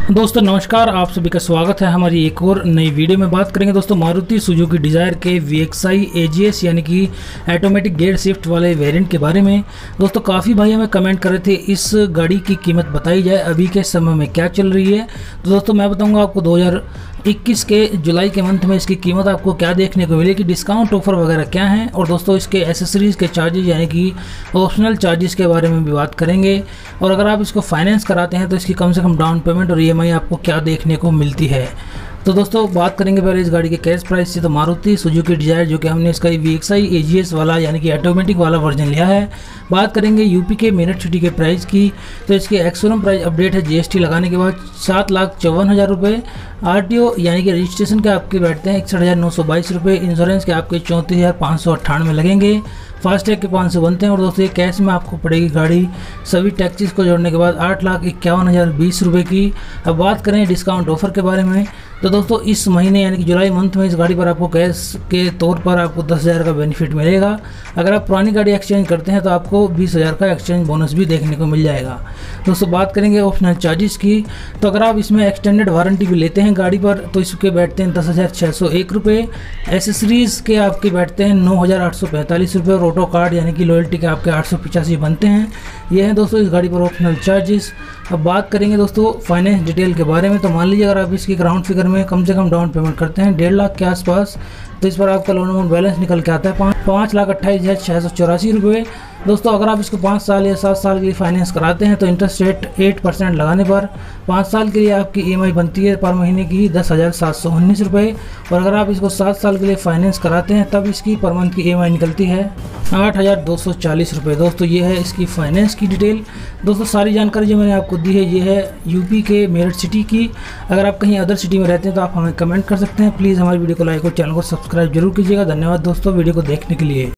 दोस्तों नमस्कार, आप सभी का स्वागत है हमारी एक और नई वीडियो में। बात करेंगे दोस्तों मारुति सुजुकी डिज़ायर के VXI AGS यानी कि ऑटोमेटिक गियर शिफ्ट वाले वेरिएंट के बारे में। दोस्तों काफ़ी भाई हमें कमेंट कर रहे थे इस गाड़ी की कीमत बताई जाए, अभी के समय में क्या चल रही है। तो दोस्तों मैं बताऊँगा आपको 2021 के जुलाई के मंथ में इसकी कीमत आपको क्या देखने को मिलेगी, डिस्काउंट ऑफर वगैरह क्या है, और दोस्तों इसके एसेसरीज़ के चार्जेज यानी कि ऑप्शनल चार्जेस के बारे में भी बात करेंगे। और अगर आप इसको फाइनेंस कराते हैं तो इसकी कम से कम डाउन पेमेंट और EMI आपको क्या देखने को मिलती है। तो दोस्तों बात करेंगे पहले इस गाड़ी के कैश प्राइस से। तो मारुति सुजुकी डिज़ायर जो कि हमने इसका VXI AGS वाला यानी कि ऑटोमेटिक वाला वर्जन लिया है। बात करेंगे यूपी के मेरठ सिटी के प्राइस की, तो इसके एक्स-शोरूम प्राइस अपडेट है GST लगाने के बाद 7,54,000 रुपये। RTO यानी कि रजिस्ट्रेशन के आपके बैठते हैं 61,922 रुपये। इंश्योरेंस के आपके 34,598 लगेंगे। फास्टैग के 500 बनते हैं। और दोस्तों ये कैश में आपको पड़ेगी गाड़ी सभी टैक्सेस को जोड़ने के बाद 8,51,020 रुपये की। अब बात करें डिस्काउंट ऑफर के बारे में, तो दोस्तों इस महीने यानी कि जुलाई मंथ में इस गाड़ी पर आपको कैश के तौर पर आपको 10,000 का बेनिफिट मिलेगा। अगर आप पुरानी गाड़ी एक्सचेंज करते हैं तो आपको 20,000 का एक्सचेंज बोनस भी देखने को मिल जाएगा। दोस्तों बात करेंगे ऑप्शनल चार्जेस की, तो अगर आप इसमें एक्सटेंडेड वारंटी भी लेते हैं गाड़ी पर तो इसके बैठते हैं 10,601 रुपये। एसेसरीज़ के आपके बैठते हैं 9,845 रुपये और ऑटो कार्ड यानी कि लॉयल्टी के आपके 885 बनते हैं। ये हैं दोस्तों इस गाड़ी पर ऑप्शनल चार्जेस। अब बात करेंगे दोस्तों फाइनेंस डिटेल के बारे में, तो मान लीजिए अगर आप इसकी ग्राउंड फिगर में कम से कम डाउन पेमेंट करते हैं 1.5 लाख के आसपास, तो इस पर आपका लोन अमाउंट बैलेंस निकल के आता है 5,28,684 रुपये। दोस्तों अगर आप इसको 5 साल या 7 साल के लिए फाइनेंस कराते हैं तो इंटरेस्ट रेट 8% लगाने पर 5 साल के लिए आपकी EMI बनती है पर महीने की 10,719 रुपये। और अगर आप इसको 7 साल के लिए फाइनेंस कराते हैं तब इसकी पर मंथ की EMI निकलती है 8,240 रुपये। दोस्तों ये है इसकी फाइनेंस की डिटेल। दोस्तों सारी जानकारी जो मैंने आपको दी है ये है यूपी के मेरठ सिटी की। अगर आप कहीं अदर सिटी में रहते हैं तो आप हमें कमेंट कर सकते हैं। प्लीज़ हमारी वीडियो को लाइक और चैनल को सब्सक्राइब जरूर कीजिएगा। धन्यवाद दोस्तों वीडियो को देखने के लिए।